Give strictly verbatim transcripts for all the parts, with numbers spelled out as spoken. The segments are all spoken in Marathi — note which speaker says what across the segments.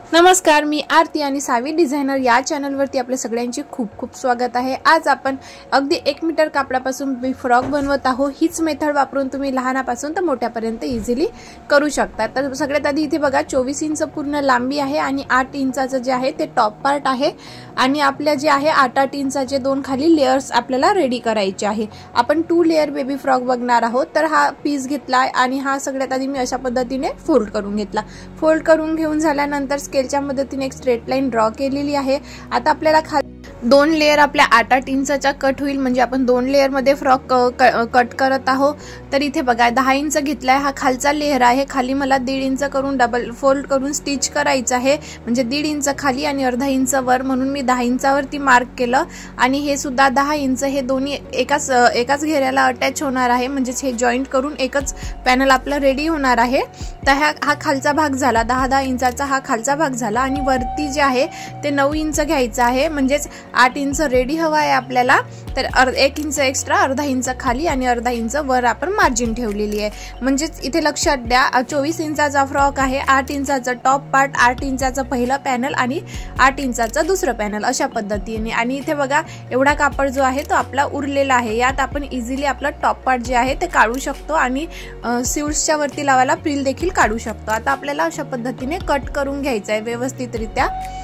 Speaker 1: नमस्कार, मी आरती आणि सावी डिझायनर या चॅनलवरती आपल्या सगळ्यांचे खूप खूप स्वागत आहे। आज आपण अगदी एक मीटर कापडापासून बी फ्रॉक बनवत आहोत। हीच मेथड वापरून तुम्ही लहानापासून तर मोठ्यापर्यंत इझिली करू शकता। तर सगळ्यात आधी इथे बघा चोवीस इंच पूर्ण लांबी आहे आणि आठ इंचाचं जे आहे ते टॉप पार्ट आहे आणि आपल्या जे आहे आठ आठ इंचाचे दोन खाली लेयर्स आपल्याला रेडी करायचे आहे। आपण टू लेयर बेबी फ्रॉक बघणार आहोत। तर हा पीस घेतला आणि हा सगळ्यात आधी मी अशा पद्धतीने फोल्ड करून घेतला। फोल्ड करून घेऊन झाल्यानंतर स्केलच्या मदतीने एक स्ट्रेट लाईन ड्रॉ केलेली आहे। आता आपल्याला खाली दोन लेयर आपल्या आठ आठ इंचाचा कट होईल, म्हणजे आपण दोन लेयर मध्ये फ्रॉक कट करत आहोत। तर इथे बघा दहा इंच घेतलाय, हा खालचा लेयर आहे। खाली मला दीड इंच करून डबल फोल्ड करून स्टिच करायचं आहे, म्हणजे दीड इंच खाली आणि अर्धा इंच वर, म्हणून मी दहा इंचावरती मार्क केलं। आणि हे सुद्धा दहा इंच, हे दोन्ही एकाच एकाच घेऱ्याला अटॅच होणार आहे, म्हणजे हे जॉईंट करून एकच पॅनल आपलं रेडी होणार आहे। तर हा हा खालचा भाग झाला, दहा दहा इंचाचा हा खालचा भाग झाला आणि वरती जे आहे ते नऊ इंच घ्यायचं आहे, म्हणजेच आठ इंच रेडी हवा आहे आपल्याला। तर एक इंच एक्स्ट्रा, अर्धा इंच खाली आणि अर्धा इंच वर आपण मार्जिन ठेवलेली आहे। म्हणजेच इथे लक्षात द्या चोवीस इंचाचा फ्रॉक आहे, आठ इंचाचा टॉप पार्ट, आठ इंचाचा पहिला पॅनल आणि आठ इंचाचा दुसरं पॅनल अशा पद्धतीने। आणि इथे बघा एवढा कापड जो आहे तो आपला उरलेला आहे, यात आपण इझिली आपला टॉप पार्ट जे आहे ते काढू शकतो आणि स्लीव्हजच्या वरती लावायला फ्रिल देखील काढू शकतो। आता आपल्याला अशा पद्धतीने कट करून घ्यायचं आहे व्यवस्थितरित्या।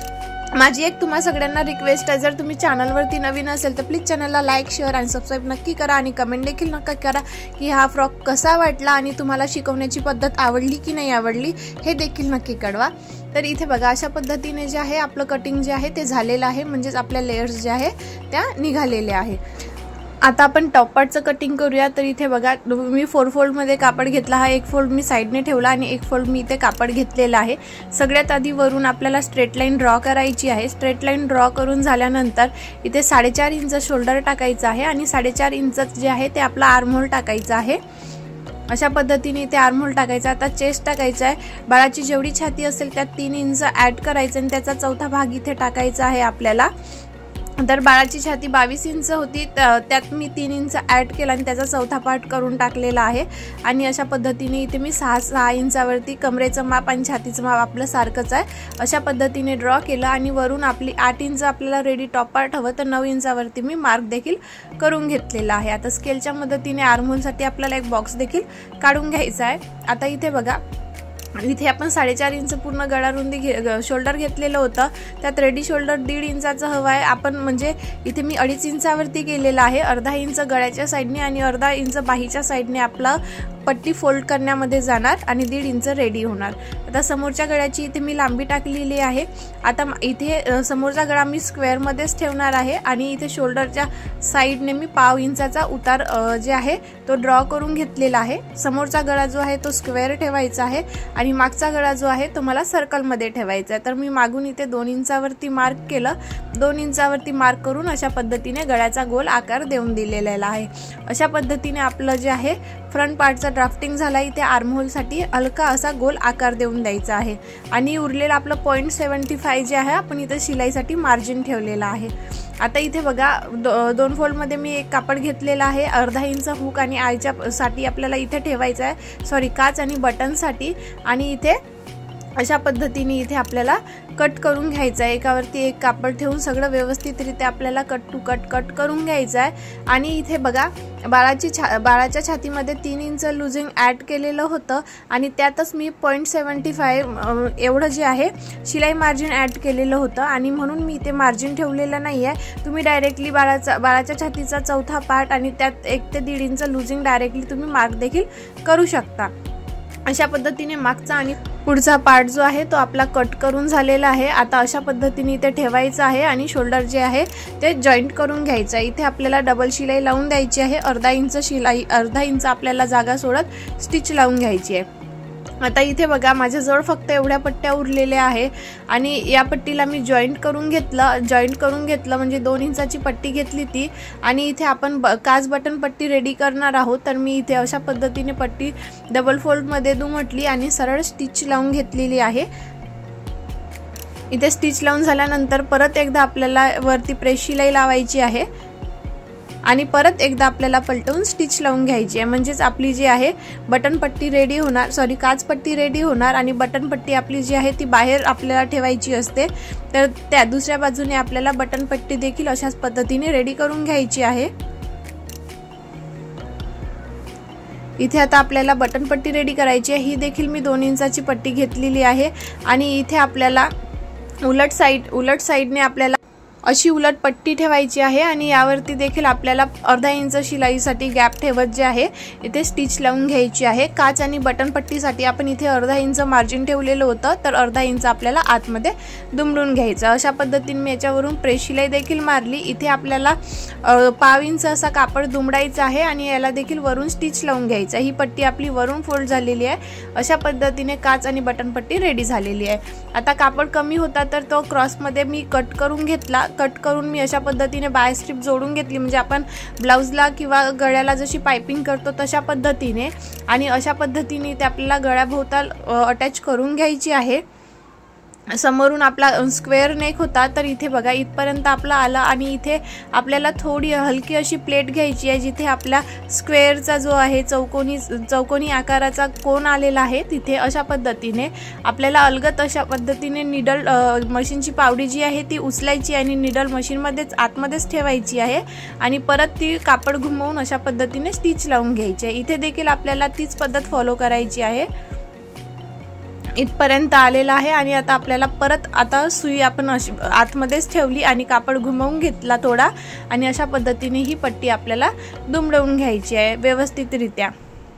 Speaker 1: माझी एक तुम्हा सगळ्यांना रिक्वेस्ट आहे, जर तुम्ही चॅनलवरती नवीन असेल तर प्लीज चॅनलला लाईक शेअर आणि सबस्क्राईब नक्की करा आणि कमेंट देखील नक्की करा की हा फ्रॉक कसा वाटला आणि तुम्हाला शिकवण्याची पद्धत आवडली की नाही आवडली हे देखील नक्की कळवा। तर इथे बघा अशा पद्धतीने जे आहे आपलं कटिंग जे आहे ते झालेलं आहे, म्हणजेच आपल्या लेयर्स जे आहे त्या निघालेल्या आहे। आता आपण टॉप पार्टचं कटिंग करूया। तर इथे बघा मी फोर फोल्ड मध्ये कापड घेतला, हा एक फोल्ड मी साइडने ठेवला आणि एक फोल्ड मी इथे कापड घेतलेला आहे। सगळ्यात आधी वरून आपल्याला स्ट्रेट लाईन ड्रॉ करायची आहे। स्ट्रेट लाईन ड्रॉ करून झाल्यानंतर इथे साडेचार इंच शोल्डर टाकायचं आहे आणि साडेचार इंच जे आहे ते आपला आर्महोल टाकायचं आहे। अशा पद्धतीने इथे आर्महोल टाकायचा। आता चेस्ट टाकायचा आहे, बाळाची जेवढी छाती असेल त्यात तीन इंच ऍड करायचं आणि त्याचा चौथा भाग इथे टाकायचा आहे आपल्याला। तर बाळाची छाती बावीस इंच होती, त्यात मी तीन इंच ऍड केला आणि त्याचा चौथा पार्ट करून टाकलेला आहे। आणि अशा पद्धतीने इथे मी सहा सहा इंचावरती कमरेचं माप आणि छातीचं माप आपलं सारखंच आहे अशा पद्धतीने ड्रॉ केलं। आणि वरून आपली आठ इंच आपल्याला रेडी टॉप पार्ट हवं, तर नऊ इंचावरती मी मार्क देखील करून घेतलेला आहे। आता स्केलच्या मदतीने आर्महोलसाठी आपल्याला एक बॉक्स देखील काढून घ्यायचा आहे। आता इथे बघा इथे आपण साडेचार इंच पूर्ण गळा रुंदी घे शोल्डर घेतलेलं होतं, त्यात रेडी शोल्डर दीड इंचाचं हवं आहे आपण, म्हणजे इथे मी अडीच इंचावरती केलेलं आहे। अर्धा इंच गळ्याच्या साईडने आणि अर्धा इंच बाहीच्या साईडने आपला पट्टी फोल्ड करण्यामध्ये जाणार आणि दीड इंच रेडी होणार। आता समोरच्या गळ्याची इथे मी लांबी टाकलेली आहे। आता इथे समोरचा गळा मी स्क्वेअर मध्येच ठेवणार आहे आणि इथे शोल्डरच्या साईडने मी पाव इंचाचा उतार जे आहे तो ड्रॉ करून घेतलेला आहे। समोरचा गळा जो आहे तो स्क्वेअर ठेवायचा आहे आणि मागचा गळा जो आहे तो मला सर्कल मध्ये ठेवायचा आहे। तर मी मागून इथे दोन इंचावरती मार्क केलं, दोन इंचावरती मार्क करून अशा पद्धतीने गळ्याचा गोल आकार देऊन दिलेला आहे। अशा पद्धतीने आपलं जे आहे फ्रंट पार्टचा ड्राफ्टिंग झाला। इथे आर्महोल साठी हलका असा गोल आकार देऊन द्यायचा आहे आणि उरलेलं आपलं पॉईंट सेव्हन्टी फाय जे आहे आपण इथे शिलाईसाठी मार्जिन ठेवलेला आहे। आता इथे बघा दो, दोन फोल्ड मध्ये मी एक कापड घेतलेला आहे, अर्धा इंच हुक आणि आयच्या साठी आपल्याला इथे ठेवायचं आहे, सॉरी काच आणि बटन साठी। आणि इथे अशा पद्धतीने इथे आपल्याला कट करून घ्यायचं आहे, एकावरती एक कापड ठेवून सगळं व्यवस्थितरित्या आपल्याला कट टू कट कट करून घ्यायचं आहे। आणि इथे बघा बाळाची छा बाळाच्या छातीमध्ये तीन इंच लुजिंग ऍड केलेलं होतं आणि त्यातच मी पॉईंट सेव्हन्टी फाय एवढं जे आहे शिलाई मार्जिन ऍड केलेलं होतं आणि म्हणून मी इथे मार्जिन ठेवलेलं नाही आहे। तुम्ही डायरेक्टली बाळाचा बाळाच्या छातीचा चौथा पार्ट आणि त्यात एक ते दीड इंच लुजिंग डायरेक्टली तुम्ही मार्क देखील करू शकता। अशा पद्धतीने मागचा आणि पुढचा पार्ट जो आहे तो आपला कट करून झालेला आहे। आता अशा पद्धतीने इथे ठेवायचं आहे आणि शोल्डर जे आहे ते जॉईंट करून घ्यायचं आहे। इथे आपल्याला डबल शिलाई लावून द्यायची आहे, अर्धा इंच शिलाई अर्धा इंच आपल्याला जागा सोडत स्टिच लावून घ्यायची आहे। आता इथे बघा माझ्याजवळ फक्त एवढ्या पट्ट्या उरलेल्या आहे आणि या पट्टीला मी जॉईंट करून घेतलं जॉईंट करून घेतलं म्हणजे दोन इंचाची पट्टी घेतली ती। आणि इथे आपण काच बटन पट्टी रेडी करणार आहोत, तर मी इथे अशा पद्धतीने पट्टी डबल फोल्ड मध्ये दुमटली आणि सरळ स्टिच लावून घेतलेली आहे। इथे स्टिच लावून झाल्यानंतर परत एकदा आपल्याला वरती प्रेस शिलाई लावायची आहे आणि परत एकदा आपल्याला पलटवून स्टिच लावून घ्यायची आहे, म्हणजेच आपली जी आहे बटन पट्टी रेडी होणार, सॉरी काच पट्टी रेडी होणार आणि बटन पट्टी आपली जी आहे ती बाहेर आपल्याला ठेवायची असते। तर त्या दुसऱ्या बाजूने आपल्याला बटन पट्टी देखील अशाच पद्धतीने रेडी करून घ्यायची आहे। इथे आता आपल्याला बटन पट्टी रेडी करायची आहे। ही देखील मी दोन इंचाची पट्टी घेतलेली आहे आणि इथे आपल्याला उलट साइड उलट साइडने आपल्याला अशी उलट पट्टी ठेवायची आहे आणि यावरती देखील आपल्याला अर्धा इंच शिलाईसाठी गॅप ठेवत जे आहे इथे स्टिच लावून घ्यायची आहे। काच आणि बटन पट्टीसाठी आपण इथे अर्धा इंच मार्जिन ठेवलेलं होतं, तर अर्धा इंच आपल्याला आतमध्ये दुमडून घ्यायचं। अशा पद्धतीने मी याच्यावरून प्रेस शिलाई देखील मारली। इथे आपल्याला पाव इंच असा कापड दुमडायचा आहे आणि याला देखील वरून स्टिच लावून घ्यायचं। ही पट्टी आपली वरून फोल्ड झालेली आहे। अशा पद्धतीने काच आणि बटन पट्टी रेडी झालेली आहे। आता कापड कमी होता तर तो क्रॉसमध्ये मी कट करून घेतला। कट करून मी अशा पद्धतीने बाय स्ट्रिप जोडून घेतली, म्हणजे आपण ब्लाउजला किंवा गळ्याला जशी पाइपिंग करतो तशा पद्धतीने, आणि अशा पद्धतीने ते आपल्याला गळ्याभोवताल अटॅच करून घ्यायची आहे। समोरून आपला स्क्वेअर नेक होता, तर इथे बघा इथपर्यंत आपला आला आणि इथे आपल्याला थोडी हलकी अशी प्लेट घ्यायची आहे, जिथे आपला स्क्वेअरचा जो आहे चौकोनी चौकोनी आकाराचा कोन आलेला आहे तिथे अशा पद्धतीने आपल्याला अलगद अशा पद्धतीने निडल मशीनची पावडी जी आहे ती उचलायची आणि निडल मशीनमध्येच आतमध्येच ठेवायची आहे आणि परत ती कापड घुमवून अशा पद्धतीने स्टिच लावून घ्यायची आहे। इथे देखील आपल्याला तीच पद्धत फॉलो करायची आहे। इथपर्यंत आलेला आहे आणि आता आपल्याला परत आता सुई आपण अशी आतमध्येच ठेवली आणि कापड घुमवून घेतला थोडा आणि अशा पद्धतीने ही पट्टी आपल्याला दुमडवून घ्यायची आहे व्यवस्थितरित्या।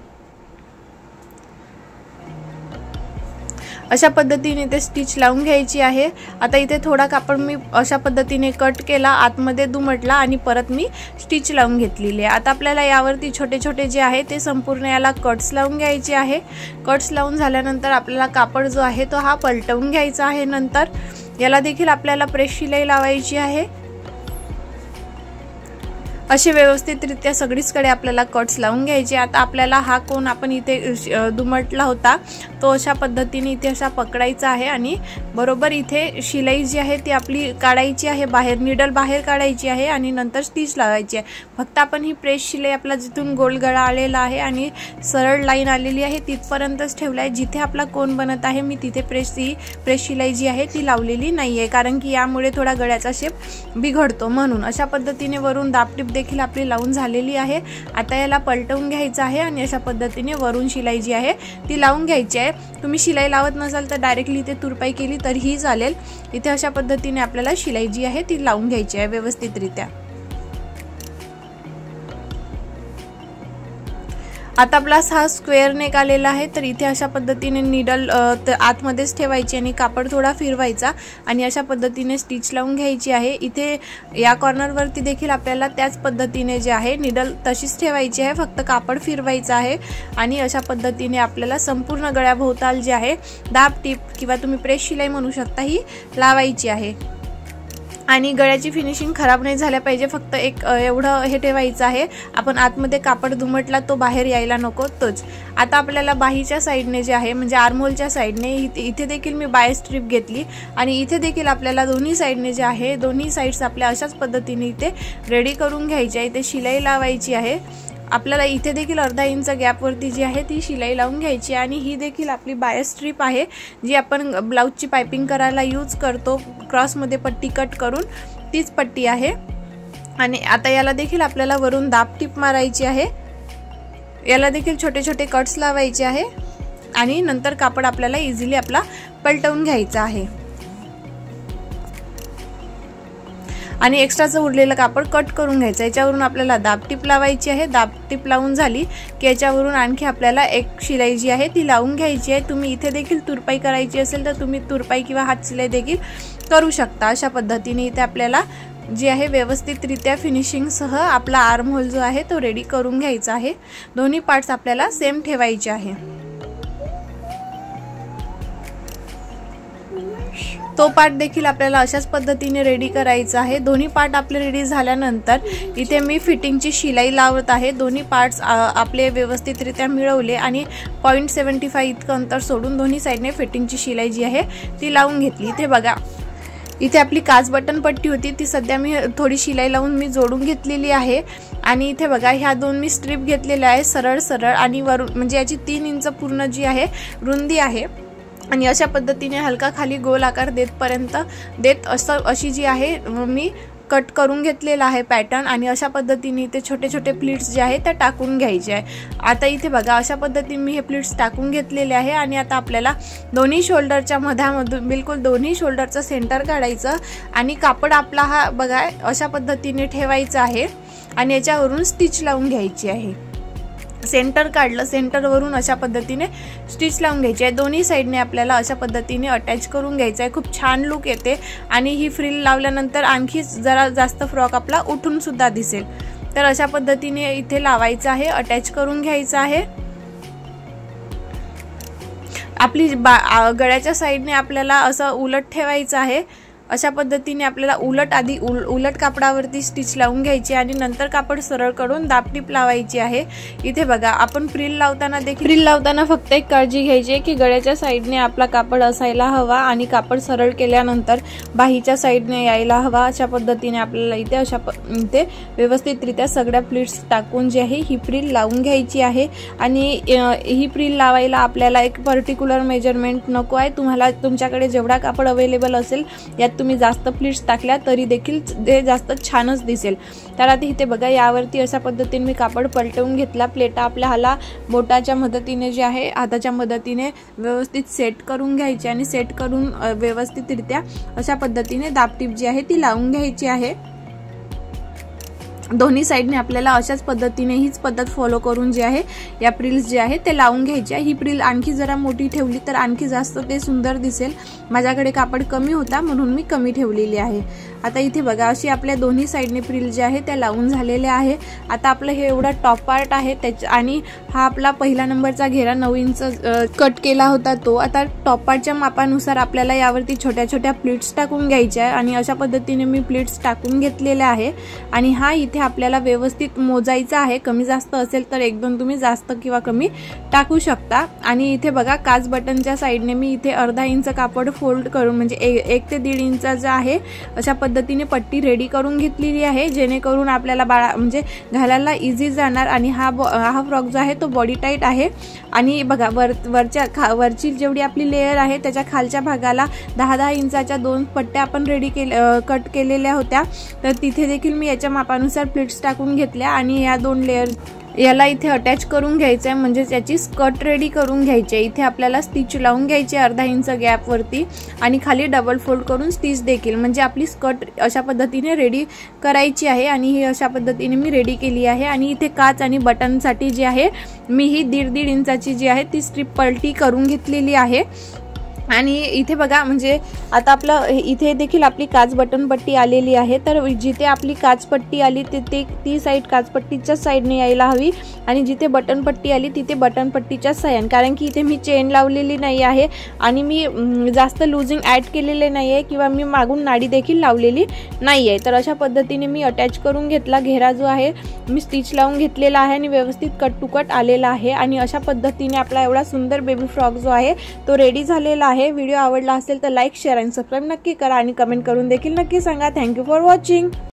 Speaker 1: अशा पद्धतीने ते स्टिच लावून घ्यायची आहे। आता इथे थोडा कापड मी अशा पद्धतीने कट केला, आतमध्ये दुमटला आणि परत मी स्टिच लावून घेतलेली आहे। आता आपल्याला यावरती छोटे छोटे जे आहे ते संपूर्ण याला कट्स लावून घ्यायचे आहे। कट्स लावून झाल्यानंतर आपल्याला कापड जो आहे तो हा पलटवून घ्यायचा आहे। नंतर याला देखील आपल्याला प्रेस शिलाई लावायची आहे। असे व्यवस्थितरित्या सगळीकडे आपल्याला कट्स लावून घ्यायचे। आता आपल्याला हा कोन आपण इथे दुमटला होता तो अशा पद्धतीने इथे असा पकडायचा आहे आणि बरोबर इथे शिलाई जी आहे ती आपली काढायची आहे, बाहेर निडल बाहेर काढायची आहे आणि नंतर स्टिच लावायची आहे। फक्त आपण ही प्रेस शिलाई आपला जिथून गोल गळा आलेला आहे आणि सरळ लाईन आलेली आहे तिथपर्यंतच ठेवला आहे। जिथे आपला कोन बनत आहे मी तिथे प्रेस ही प्रेस शिलाई जी आहे ती लावलेली नाही आहे, कारण की यामुळे थोडा गळ्याचा शेप बिघडतो म्हणून। अशा पद्धतीने वरून दाबटीप देखील आपली लावून झालेली आहे। आता याला पलटवून घ्यायचं आहे आणि अशा पद्धतीने वरून शिलाई जी आहे ती लावून घ्यायची आहे। तुम्ही शिलाई लावत नसाल तर डायरेक्टली इथे तुरपाई केली तरीही चालेल। इथे अशा पद्धतीने आपल्याला शिलाई जी आहे ती लावून घ्यायची आहे व्यवस्थितरित्या। आता आपला हा स्क्वेअर नेक आलेला आहे, तर इथे अशा पद्धतीने निडल आतमध्येच ठेवायची आणि कापड थोडा फिरवायचा आणि अशा पद्धतीने स्टिच लावून घ्यायची आहे। इथे या कॉर्नरवरती देखील आपल्याला त्याच पद्धतीने जे आहे निडल तशीच ठेवायची आहे, फक्त कापड फिरवायचं आहे आणि अशा पद्धतीने आपल्याला संपूर्ण गळ्याभोवताल जे आहे दाब टीप किंवा तुम्ही प्रेस शिलाई म्हणू शकता ही लावायची आहे। आणि गळ्याची फिनिशिंग खराब नाही झाल्या पाहिजे, फक्त एक एवढं हे ठेवायचं आहे, आपण आतमध्ये कापड दुमटला तो बाहेर यायला नको तोच। आता आपल्याला बाहीच्या साईडने जे आहे म्हणजे आर्महोलच्या साईडने इथे देखील मी बाय स्ट्रिप घेतली आणि इथे देखील आपल्याला दोन्ही साईडने जे आहे दोन्ही साईड्स आपल्या अशाच पद्धतीने इथे रेडी करून घ्यायची आहे। इथे शिलाई लावायची आहे। आपल्याला इथे देखील अर्धा इंच गॅपवरती जी आहे ती शिलाई लावून घ्यायची आणि ही देखील आपली बाय स्ट्रिप आहे जी आपण ब्लाउजची पाइपिंग करायला यूज करतो, क्रॉसमध्ये पट्टी कट करून तीच पट्टी आहे। आणि आता याला देखील आपल्याला वरून दाब टीप मारायची आहे। याला देखील छोटे छोटे कट्स लावायचे आहे आणि नंतर कापड आपल्याला इझिली आपला पलटवून घ्यायचा आहे आणि एक्स्ट्राचं उरलेलं कापड कट करून घ्यायचं। याच्यावरून आपल्याला दाब टीप लावायची आहे। दाब टीप लावून झाली की याच्यावरून आणखी आपल्याला एक शिलाई जी आहे ती लावून घ्यायची आहे। तुम्ही इथे देखील तुरपाई करायची असेल तर तुम्ही तुरपाई किंवा हात शिलाई देखील करू शकता। अशा पद्धतीने इथे आपल्याला जी आहे व्यवस्थितरित्या फिनिशिंगसह आपला आर्म होल जो आहे तो रेडी करून घ्यायचा आहे। दोन्ही पार्ट्स आपल्याला सेम ठेवायचे आहे। तो पार्ट देखील आपल्याला अशाच पद्धतीने रेडी करायचा आहे। दोन्ही पार्ट आपले रेडी झाल्यानंतर इथे मी फिटिंगची शिलाई लावत आहे। दोन्ही पार्ट्स आपले व्यवस्थितरित्या मिळवले आणि पॉईंट सेवन्टी फाय इतकं अंतर सोडून दोन्ही साईडने फिटिंगची शिलाई जी आहे ती लावून घेतली। इथे बघा इथे आपली काच बटन पट्टी होती ती सध्या मी थोडी शिलाई लावून मी जोडून घेतलेली आहे। आणि इथे बघा ह्या दोन मी स्ट्रिप घेतलेल्या आहे सरळ सरळ आणि वरून म्हणजे याची तीन इंच पूर्ण जी आहे रुंदी आहे आणि अशा पद्धतीने हलका खाली गोल आकार देतपर्यंत देत असं अशी जी आहे मी कट करून घेतलेला आहे पॅटर्न। आणि अशा पद्धतीने इथे छोटे छोटे प्लीट्स जे आहे ते टाकून घ्यायचे आहे। आता इथे बघा अशा पद्धतीने मी हे प्लीट्स टाकून घेतलेले आहे आणि आता आपल्याला दोन्ही शोल्डरच्या मधामधून बिलकुल दोन्ही शोल्डरचं सेंटर काढायचं आणि कापड आपला हा बघा अशा पद्धतीने ठेवायचा आहे आणि याच्यावरून स्टिच लावून घ्यायची आहे। सेंटर काढलं, सेंटरवरून अशा पद्धतीने स्टिच लावून घ्यायची आहे। दोन्ही साईडने आपल्याला अशा पद्धतीने अटॅच करून घ्यायचं आहे। खूप छान लुक येते आणि ही फ्रिल लावल्यानंतर आणखी जरा जास्त फ्रॉक आपला उठून सुद्धा दिसेल। तर अशा पद्धतीने इथे लावायचं आहे, अटॅच करून घ्यायचं आहे। आपली गळ्याच्या साईडने आपल्याला असं उलट ठेवायचं आहे। अशा पद्धतीने आपल्याला उलट आधी उल उलट कापडावरती स्टिच लावून घ्यायची आणि नंतर कापड सरळ करून दाबटीप लावायची आहे। इथे बघा आपण फ्रिल लावताना देखील फ्रिल लावताना फक्त एक काळजी घ्यायची आहे की गळ्याच्या साईडने आपला कापड असायला हवा आणि कापड सरळ केल्यानंतर बाहीच्या साईडने यायला हवा। अशा पद्धतीने आपल्याला इथे अशा इथे व्यवस्थितरित्या सगळ्या प्लीट्स टाकून जी आहे ही फ्रिल लावून घ्यायची आहे। आणि ही फ्रिल लावायला आपल्याला एक पर्टिक्युलर मेजरमेंट नको आहे, तुम्हाला तुमच्याकडे जेवढा कापड अवेलेबल असेल यात तुम्ही जास्त प्लीट्स टाकल्या तरी देखील ते जास्त छानच दिसेल। तर आता इथे बघा यावरती अशा पद्धतीने मी कापड पलटवून घेतला। प्लेटा आपल्या हाला बोटाच्या मदतीने जे आहे हाताच्या मदतीने व्यवस्थित सेट करून घ्यायची आणि सेट करून व्यवस्थितरित्या अशा पद्धतीने दाबटीप जी आहे ती लावून घ्यायची आहे। दोन्ही साइडने आपल्याला अशाच पद्धतीने हीच पद्धत फॉलो करून जे आहे या प्रिल्स जे आहे ते लावून घ्यायचे आहे। ही प्रिल आणखी जरा मोठी ठेवली तर आणखी जास्त ते सुंदर दिसेल। माझ्याकडे कापड कमी होता म्हणून मी कमी ठेवलेली आहे। आता इथे बघा अशी आपल्या दोन्ही साइडने प्रिल जे आहे त्या लावून झालेले आहे। आता आपलं हे एवढा टॉप पार्ट आहे त्याच्या आणि हा आपला पहिला नंबरचा घेरा नऊ इंच कट केला होता तो। आता टॉप पार्टच्या मापानुसार आपल्याला यावरती छोट्या छोट्या प्लीट्स टाकून घ्यायच्या आहे आणि अशा पद्धतीने मी प्लीट्स टाकून घेतलेले आहे। आणि हा इथे आपल्याला व्यवस्थित मोजायचा आहे, कमी जास्त असेल तर एक दोन तुम्ही जास्त किंवा कमी टाकू शकता। आणि इथे बघा काच बटनच्या साइडने मी इथे अर्धा इंच कापड फोल्ड करून म्हणजे एक ते दीड इंचाचा आहे अशा पद्धतीने पट्टी रेडी करून घेतलेली आहे, जेणेकरून आपल्याला बाळा म्हणजे घालायला इझी जाणार। आणि हा हा फ्रॉक जो आहे तो बॉडी टाईट आहे। आणि बघा वर वरच्या वरची जेवढी आपली लेयर आहे त्याच्या खालच्या भागाला दहा दहा इंचाच्या दोन पट्ट्या आपण रेडी केले कट केलेल्या होत्या, तर तिथे देखील मी याच्या मापानुसार प्लीट्स टाकून घेतल्या आणि या दोन लेयर याला इथे अटॅच करून घ्यायचं आहे, म्हणजे त्याची स्कर्ट रेडी करून घ्यायची आहे। इथे आपल्याला स्टिच लावून घ्यायची अर्धा इंच गॅप वरती आणि खाली डबल फोल्ड करून स्टिच देखील, म्हणजे आपली स्कर्ट अशा पद्धतीने रेडी करायची आहे। आणि ही अशा पद्धतीने मी रेडी केली आहे। आणि इथे काच आणि बटनसाठी जी आहे मी ही दीड दीड इंचाची जी आहे ती स्ट्रिप पलटी करून घेतलेली आहे। आणि इथे बघा म्हणजे आता आपलं इथे देखील आपली काच बटन पट्टी आलेली आहे, तर जिथे आपली काच पट्टी आली तिथे ती साइड काच पट्टीच्या साइडने यायला हवी आणि जिथे बटन पट्टी आली तिथे बटन पट्टीच्या साइड, कारण की इथे मी चेन लावलेली नाही आहे आणि मी जास्त लूजिंग ॲड केलेले नाही आहे किंवा मी मागून नाडी देखील लावलेली नाही आहे। तर अशा पद्धतीने मी अटॅच करून घेतला घेरा जो आहे मी स्टिच लावून घेतलेला आहे आणि व्यवस्थित कट टू कट आलेला आहे। आणि अशा पद्धतीने आपला एवढा सुंदर बेबी फ्रॉक जो आहे तो रेडी झालेला आहे। व्हिडिओ आवडला असेल तर लाईक शेअर आणि सबस्क्राईब नक्की करा आणि कमेंट करून देखील नक्की सांगा। Thank you for watching.